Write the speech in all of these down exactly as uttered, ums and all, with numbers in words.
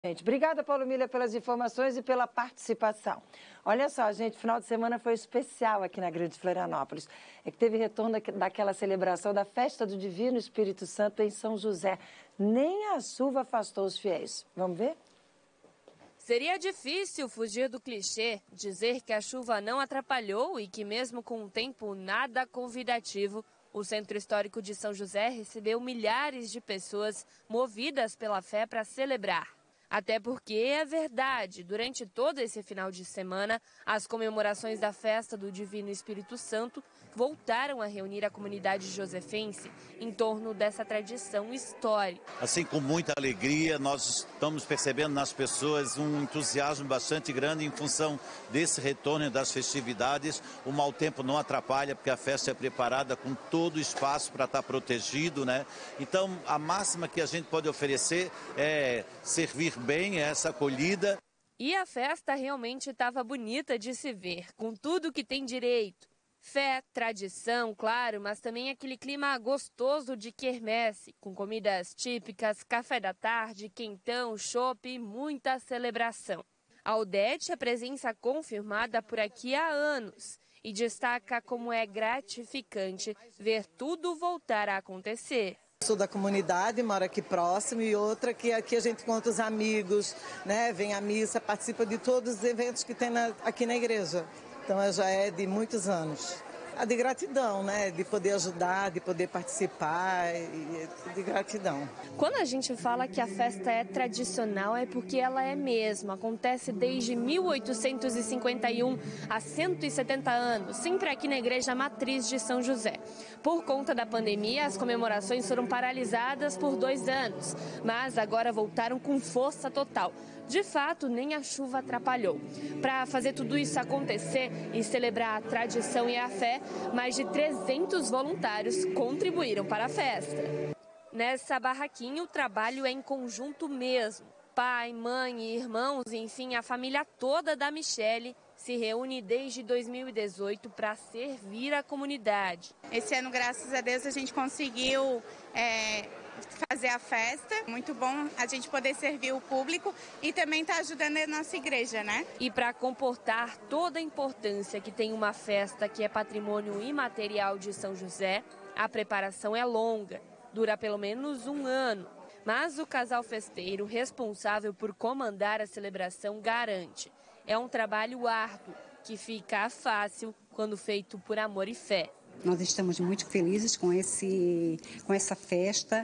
Gente, obrigada, Paulo Milha, pelas informações e pela participação. Olha só, gente, final de semana foi especial aqui na Grande Florianópolis. É que teve retorno daquela celebração da Festa do Divino Espírito Santo em São José. Nem a chuva afastou os fiéis. Vamos ver? Seria difícil fugir do clichê, dizer que a chuva não atrapalhou e que mesmo com um tempo nada convidativo, o Centro Histórico de São José recebeu milhares de pessoas movidas pela fé para celebrar. Até porque é verdade, durante todo esse final de semana, as comemorações da festa do Divino Espírito Santo voltaram a reunir a comunidade josefense em torno dessa tradição histórica. Assim, com muita alegria, nós estamos percebendo nas pessoas um entusiasmo bastante grande em função desse retorno das festividades. O mau tempo não atrapalha, porque a festa é preparada com todo o espaço para estar protegido, né? Então, a máxima que a gente pode oferecer é servir bem essa acolhida. E a festa realmente estava bonita de se ver, com tudo que tem direito. Fé, tradição, claro, mas também aquele clima gostoso de quermesse, com comidas típicas, café da tarde, quentão, chopp e muita celebração. A Odete é presença confirmada por aqui há anos e destaca como é gratificante ver tudo voltar a acontecer. Sou da comunidade, moro aqui próximo, e outra que aqui a gente encontra os amigos, né? Vem à missa, participa de todos os eventos que tem na, aqui na igreja. Então já é de muitos anos. A de gratidão, né? De poder ajudar, de poder participar, e de gratidão. Quando a gente fala que a festa é tradicional, é porque ela é mesmo. Acontece desde mil oitocentos e cinquenta e um, há cento e setenta anos, sempre aqui na Igreja Matriz de São José. Por conta da pandemia, as comemorações foram paralisadas por dois anos, mas agora voltaram com força total. De fato, nem a chuva atrapalhou. Para fazer tudo isso acontecer e celebrar a tradição e a fé, mais de trezentos voluntários contribuíram para a festa. Nessa barraquinha, o trabalho é em conjunto mesmo. Pai, mãe e irmãos, enfim, a família toda da Michele se reúne desde dois mil e dezoito para servir a comunidade. Esse ano, graças a Deus, a gente conseguiu é, fazer a festa. Muito bom a gente poder servir o público e também estar tá ajudando a nossa igreja, né? E para comportar toda a importância que tem uma festa que é patrimônio imaterial de São José, a preparação é longa, dura pelo menos um ano. Mas o casal festeiro responsável por comandar a celebração garante: é um trabalho árduo que fica fácil quando feito por amor e fé. Nós estamos muito felizes com, esse, com essa festa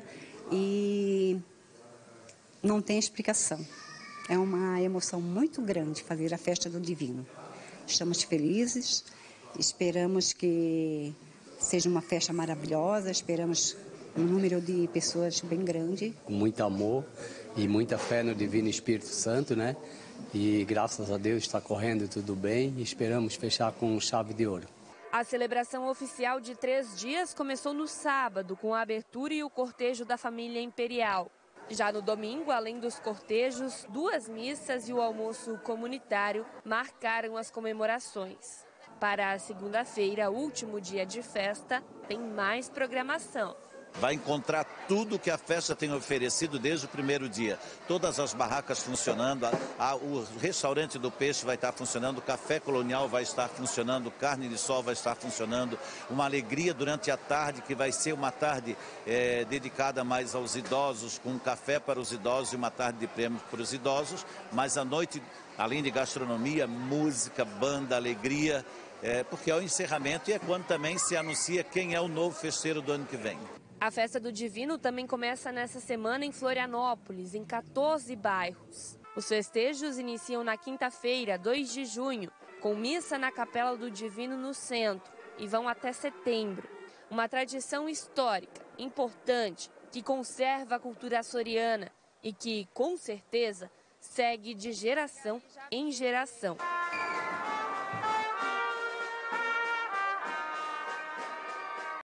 e não tem explicação. É uma emoção muito grande fazer a festa do Divino. Estamos felizes, esperamos que seja uma festa maravilhosa, esperamos um número de pessoas bem grande. Com muito amor e muita fé no Divino Espírito Santo, né? E graças a Deus está correndo tudo bem e esperamos fechar com chave de ouro. A celebração oficial de três dias começou no sábado, com a abertura e o cortejo da família imperial. Já no domingo, além dos cortejos, duas missas e o almoço comunitário marcaram as comemorações. Para a segunda-feira, último dia de festa, tem mais programação. Vai encontrar tudo que a festa tem oferecido desde o primeiro dia. Todas as barracas funcionando, a, a, o restaurante do peixe vai estar funcionando, o café colonial vai estar funcionando, carne de sol vai estar funcionando. Uma alegria durante a tarde, que vai ser uma tarde é, dedicada mais aos idosos, com um café para os idosos e uma tarde de prêmios para os idosos. Mas à noite, além de gastronomia, música, banda, alegria, é, porque é o encerramento e é quando também se anuncia quem é o novo festeiro do ano que vem. A Festa do Divino também começa nessa semana em Florianópolis, em quatorze bairros. Os festejos iniciam na quinta-feira, dois de junho, com missa na Capela do Divino no centro, e vão até setembro. Uma tradição histórica, importante, que conserva a cultura açoriana e que, com certeza, segue de geração em geração.